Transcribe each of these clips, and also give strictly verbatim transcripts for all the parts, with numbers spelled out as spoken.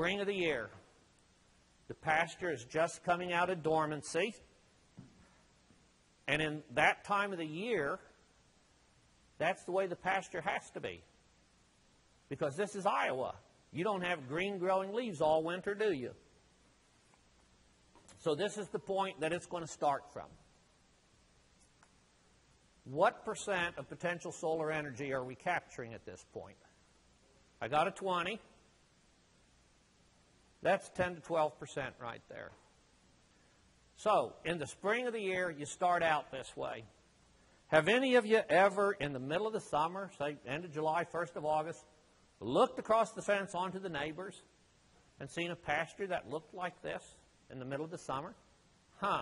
spring of the year. The pasture is just coming out of dormancy. And in that time of the year, that's the way the pasture has to be. Because this is Iowa. You don't have green growing leaves all winter, do you? So this is the point that it's going to start from. What percent of potential solar energy are we capturing at this point? I got a twenty. That's ten to twelve percent right there. So, in the spring of the year, you start out this way. Have any of you ever, in the middle of the summer, say end of July, first of August, looked across the fence onto the neighbors and seen a pasture that looked like this in the middle of the summer? Huh.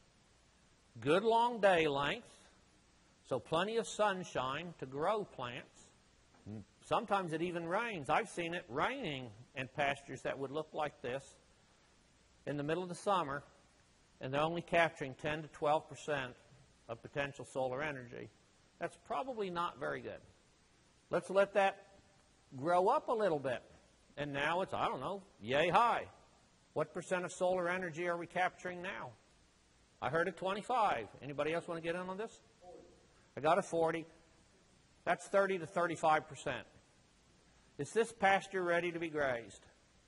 Good long day length, so plenty of sunshine to grow plants. Sometimes it even rains. I've seen it raining in pastures that would look like this in the middle of the summer, and they're only capturing ten to twelve percent of potential solar energy. That's probably not very good. Let's let that grow up a little bit. And now it's, I don't know, yay high. What percent of solar energy are we capturing now? I heard a twenty-five. Anybody else want to get in on this? forty. I got a forty. That's thirty to thirty-five percent. Is this pasture ready to be grazed?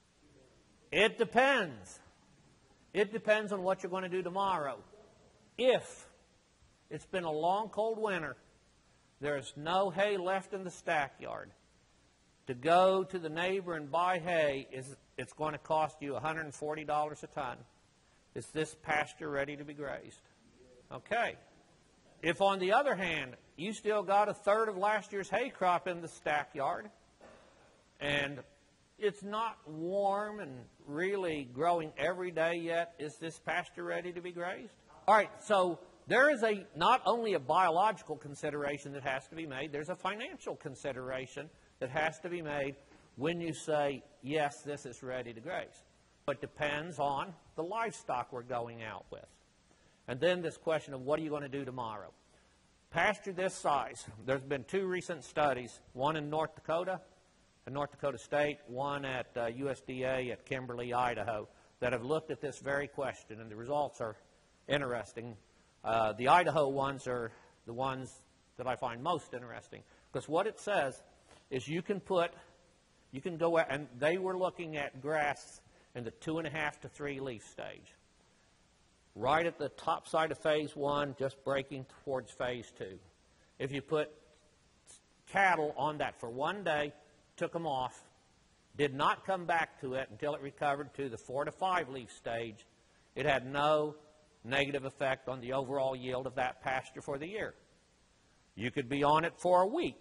It depends. It depends on what you're going to do tomorrow. If it's been a long, cold winter, there's no hay left in the stack yard. To go to the neighbor and buy hay, is it's going to cost you one hundred forty dollars a ton. Is this pasture ready to be grazed? Okay. If, on the other hand, you still got a third of last year's hay crop in the stack yard, and it's not warm and really growing every day yet, is this pasture ready to be grazed? All right, so there is a not only a biological consideration that has to be made, there's a financial consideration that has to be made when you say, yes, this is ready to graze. But it depends on the livestock we're going out with. And then this question of what are you going to do tomorrow? Pasture this size, there's been two recent studies, one in North Dakota, at North Dakota State, one at uh, U S D A at Kimberly, Idaho, that have looked at this very question, and the results are interesting. Uh, the Idaho ones are the ones that I find most interesting, because what it says is you can put, you can go out, and they were looking at grass in the two and a half to three leaf stage. Right at the top side of phase one, just breaking towards phase two. If you put cattle on that for one day, took them off, did not come back to it until it recovered to the four to five leaf stage, it had no negative effect on the overall yield of that pasture for the year. You could be on it for a week,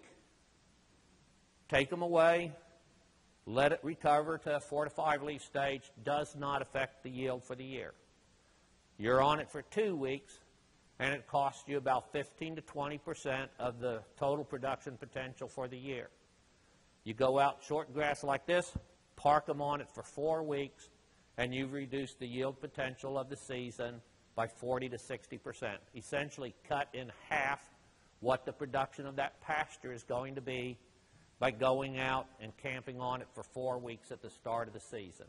take them away, let it recover to a four to five leaf stage, does not affect the yield for the year. You're on it for two weeks, and it costs you about fifteen to twenty percent of the total production potential for the year. You go out short grass like this, park them on it for four weeks, and you've reduced the yield potential of the season by forty to sixty percent. Essentially cut in half what the production of that pasture is going to be by going out and camping on it for four weeks at the start of the season.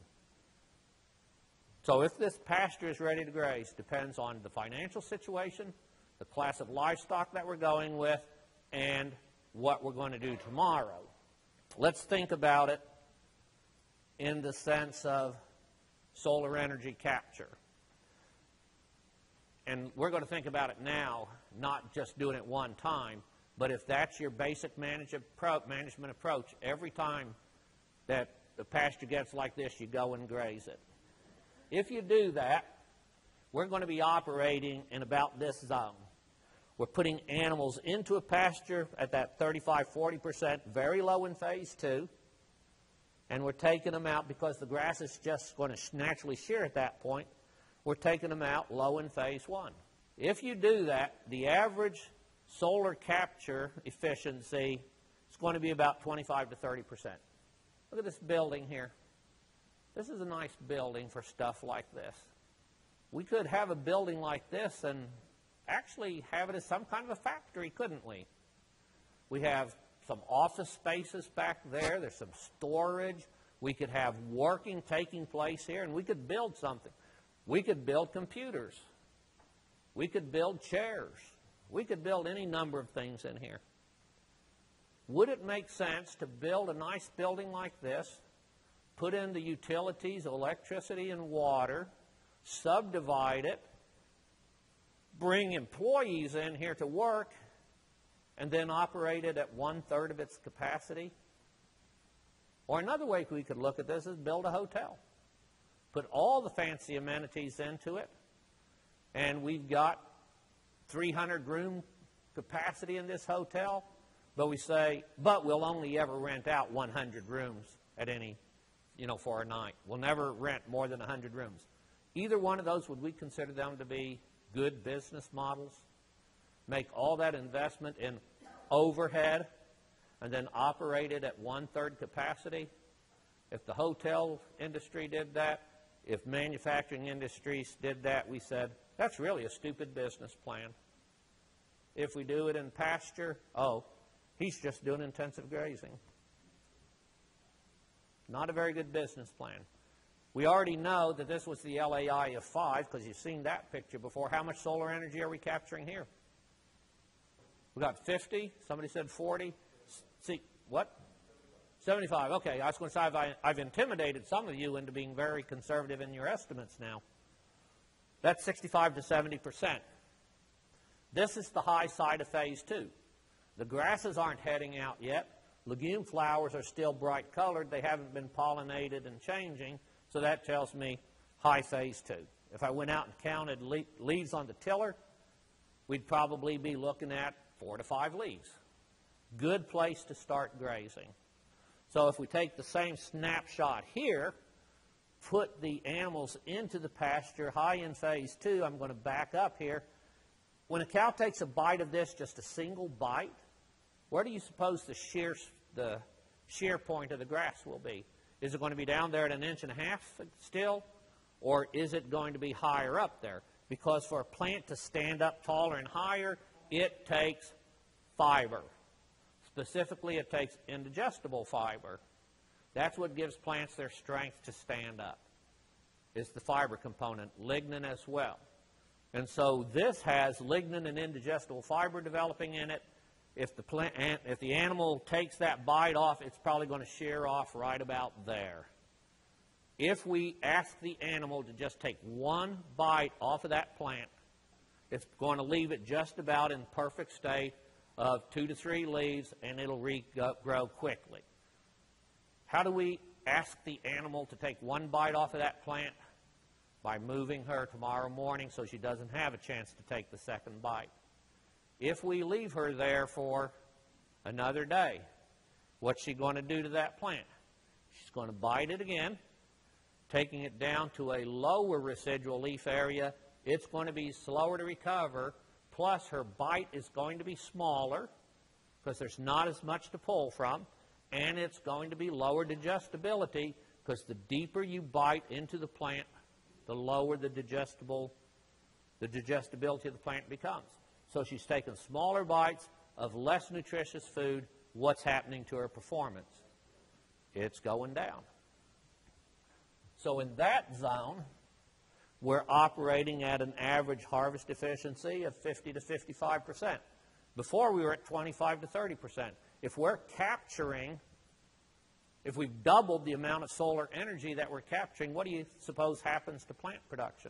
So if this pasture is ready to graze depends on the financial situation, the class of livestock that we're going with, and what we're going to do tomorrow. Let's think about it in the sense of solar energy capture. And we're going to think about it now, not just doing it one time, but if that's your basic management approach, every time that the pasture gets like this, you go and graze it. If you do that, we're going to be operating in about this zone. We're putting animals into a pasture at that thirty-five to forty percent, very low in phase two, and we're taking them out because the grass is just going to naturally shear at that point. We're taking them out low in phase one. If you do that, the average solar capture efficiency is going to be about twenty-five to thirty percent. Look at this building here. This is a nice building for stuff like this. We could have a building like this and actually have it as some kind of a factory, couldn't we? We have some office spaces back there. There's some storage. We could have working taking place here, and we could build something. We could build computers. We could build chairs. We could build any number of things in here. Would it make sense to build a nice building like this, put in the utilities, electricity and water, subdivide it, bring employees in here to work, and then operate it at one-third of its capacity? Or another way we could look at this is build a hotel. Put all the fancy amenities into it, and we've got three hundred room capacity in this hotel, but we say, but we'll only ever rent out one hundred rooms at any, you know, for a night. We'll never rent more than one hundred rooms. Either one of those, would we consider them to be good business models? Make all that investment in overhead and then operate it at one-third capacity? If the hotel industry did that, if manufacturing industries did that, we said, that's really a stupid business plan. If we do it in pasture, oh, he's just doing intensive grazing. Not a very good business plan. We already know that this was the L A I of five because you've seen that picture before. How much solar energy are we capturing here? We got fifty. Somebody said forty. See, what? seventy-five. Okay, I was going to say I've, I've intimidated some of you into being very conservative in your estimates now. That's sixty-five to seventy percent. This is the high side of phase two. The grasses aren't heading out yet. Legume flowers are still bright colored. They haven't been pollinated and changing, so that tells me high phase two. If I went out and counted le leaves on the tiller, we'd probably be looking at four to five leaves. Good place to start grazing. So if we take the same snapshot here, put the animals into the pasture, high in phase two, I'm going to back up here. When a cow takes a bite of this, just a single bite, where do you suppose the shear, the shear point of the grass will be? Is it going to be down there at an inch and a half still? Or is it going to be higher up there? Because for a plant to stand up taller and higher, it takes fiber. Specifically, it takes indigestible fiber. That's what gives plants their strength to stand up. It's the fiber component, lignin as well. And so this has lignin and indigestible fiber developing in it. If the, plant, if the animal takes that bite off, it's probably going to shear off right about there. If we ask the animal to just take one bite off of that plant, it's going to leave it just about in perfect state of two to three leaves, and it'll regrow quickly. How do we ask the animal to take one bite off of that plant? By moving her tomorrow morning so she doesn't have a chance to take the second bite. If we leave her there for another day, what's she going to do to that plant? She's going to bite it again, taking it down to a lower residual leaf area. It's going to be slower to recover, plus her bite is going to be smaller because there's not as much to pull from, and it's going to be lower digestibility because the deeper you bite into the plant, the lower the digestible, the digestibility of the plant becomes. So she's taken smaller bites of less nutritious food. What's happening to her performance? It's going down. So in that zone, we're operating at an average harvest efficiency of fifty to fifty-five percent. Before we were at twenty-five to thirty percent. If we're capturing, if we've doubled the amount of solar energy that we're capturing, what do you suppose happens to plant production?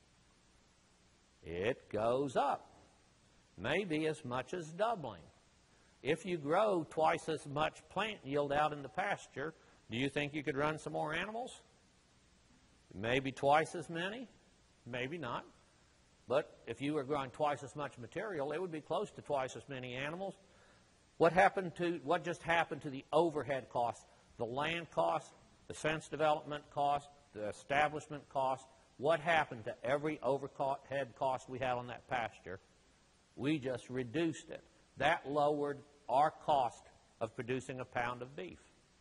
It goes up, maybe as much as doubling. If you grow twice as much plant yield out in the pasture, do you think you could run some more animals? Maybe twice as many, maybe not. But if you were growing twice as much material, it would be close to twice as many animals. What happened to, what just happened to the overhead costs? The land cost, the fence development cost, the establishment cost. What happened to every overhead cost we had on that pasture? We just reduced it. That lowered our cost of producing a pound of beef.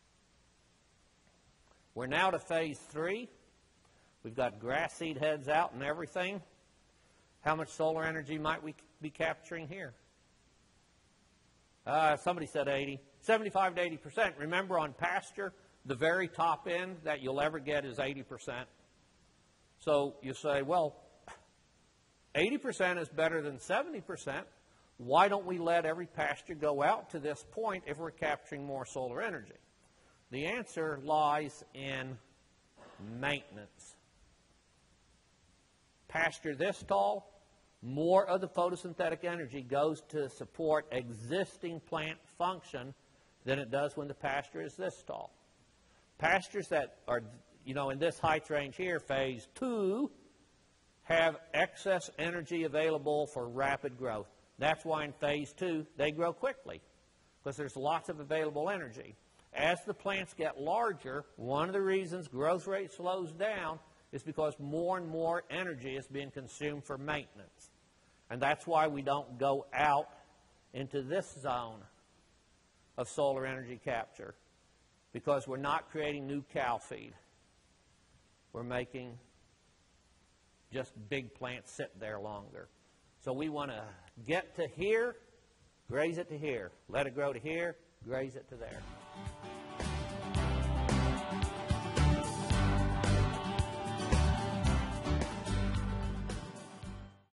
We're now to phase three. We've got grass seed heads out and everything. How much solar energy might we be capturing here? Uh, somebody said eighty. seventy-five to eighty percent. Remember, on pasture, The very top end that you'll ever get is eighty percent. So you say, well, eighty percent is better than seventy percent. Why don't we let every pasture go out to this point if we're capturing more solar energy? The answer lies in maintenance. Pasture this tall, more of the photosynthetic energy goes to support existing plant function than it does when the pasture is this tall. Pastures that are, you know, in this height range here, phase two, have excess energy available for rapid growth. That's why in phase two, they grow quickly, because there's lots of available energy. As the plants get larger, one of the reasons growth rate slows down is because more and more energy is being consumed for maintenance. And that's why we don't go out into this zone of solar energy capture, because we're not creating new cow feed. We're making just big plants sit there longer. So we want to get to here, graze it to here. Let it grow to here, graze it to there.